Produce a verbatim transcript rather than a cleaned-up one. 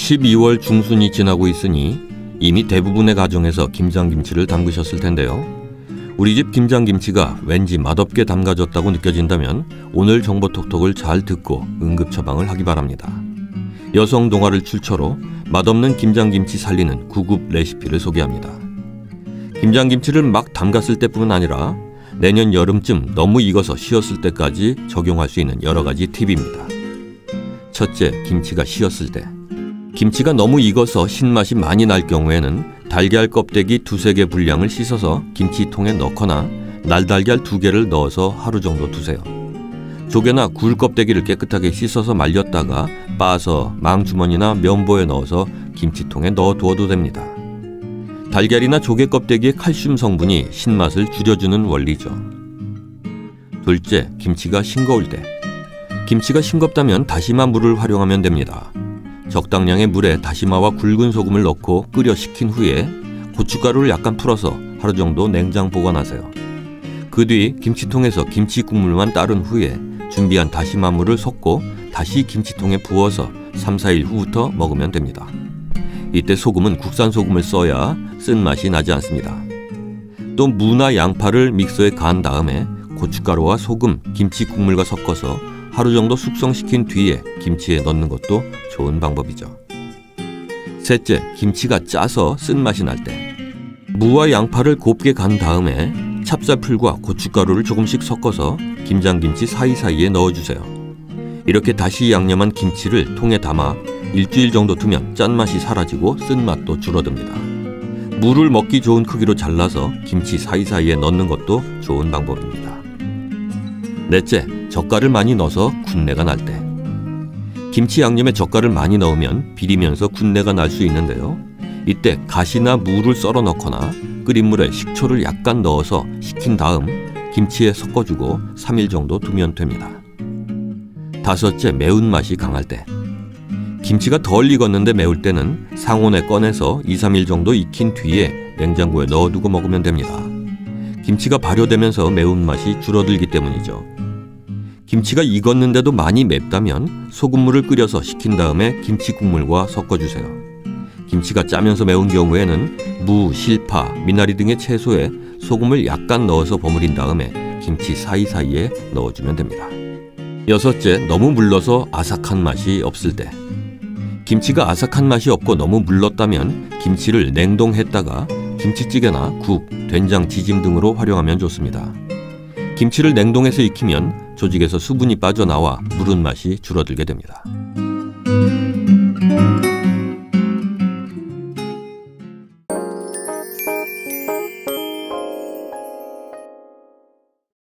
십이월 중순이 지나고 있으니 이미 대부분의 가정에서 김장김치를 담그셨을 텐데요. 우리 집 김장김치가 왠지 맛없게 담가졌다고 느껴진다면 오늘 정보톡톡을 잘 듣고 응급처방을 하기 바랍니다. 여성 동화를 출처로 맛없는 김장김치 살리는 구급 레시피를 소개합니다. 김장김치를 막 담갔을 때뿐만 아니라 내년 여름쯤 너무 익어서 쉬었을 때까지 적용할 수 있는 여러 가지 팁입니다. 첫째, 김치가 쉬었을 때. 김치가 너무 익어서 신맛이 많이 날 경우에는 달걀 껍데기 두세 개 분량을 씻어서 김치통에 넣거나 날달걀 두 개를 넣어서 하루 정도 두세요. 조개나 굴 껍데기를 깨끗하게 씻어서 말렸다가 빻아서 망주머니나 면보에 넣어서 김치통에 넣어두어도 됩니다. 달걀이나 조개 껍데기의 칼슘 성분이 신맛을 줄여주는 원리죠. 둘째, 김치가 싱거울 때. 김치가 싱겁다면 다시마 물을 활용하면 됩니다. 적당량의 물에 다시마와 굵은 소금을 넣고 끓여 식힌 후에 고춧가루를 약간 풀어서 하루 정도 냉장 보관하세요. 그 뒤 김치통에서 김치 국물만 따른 후에 준비한 다시마 물을 섞고 다시 김치통에 부어서 삼, 사 일 후부터 먹으면 됩니다. 이때 소금은 국산 소금을 써야 쓴맛이 나지 않습니다. 또 무나 양파를 믹서에 간 다음에 고춧가루와 소금, 김치 국물과 섞어서 하루 정도 숙성시킨 뒤에 김치에 넣는 것도 좋은 방법이죠. 셋째, 김치가 짜서 쓴맛이 날 때. 무와 양파를 곱게 간 다음에 찹쌀풀과 고춧가루를 조금씩 섞어서 김장김치 사이사이에 넣어주세요. 이렇게 다시 양념한 김치를 통에 담아 일주일 정도 두면 짠맛이 사라지고 쓴맛도 줄어듭니다. 무를 먹기 좋은 크기로 잘라서 김치 사이사이에 넣는 것도 좋은 방법입니다. 넷째, 젓갈을 많이 넣어서 군내가 날 때. 김치 양념에 젓갈을 많이 넣으면 비리면서 군내가 날 수 있는데요. 이때 가시나 무를 썰어 넣거나 끓인 물에 식초를 약간 넣어서 식힌 다음 김치에 섞어주고 삼 일 정도 두면 됩니다. 다섯째, 매운맛이 강할 때. 김치가 덜 익었는데 매울 때는 상온에 꺼내서 이, 삼 일 정도 익힌 뒤에 냉장고에 넣어두고 먹으면 됩니다. 김치가 발효되면서 매운맛이 줄어들기 때문이죠. 김치가 익었는데도 많이 맵다면 소금물을 끓여서 식힌 다음에 김치 국물과 섞어주세요. 김치가 짜면서 매운 경우에는 무, 실파, 미나리 등의 채소에 소금을 약간 넣어서 버무린 다음에 김치 사이사이에 넣어주면 됩니다. 여섯째, 너무 물러서 아삭한 맛이 없을 때. 김치가 아삭한 맛이 없고 너무 물렀다면 김치를 냉동했다가 김치찌개나 국, 된장, 지짐 등으로 활용하면 좋습니다. 김치를 냉동해서 익히면 조직에서 수분이 빠져나와 무른 맛이 줄어들게 됩니다.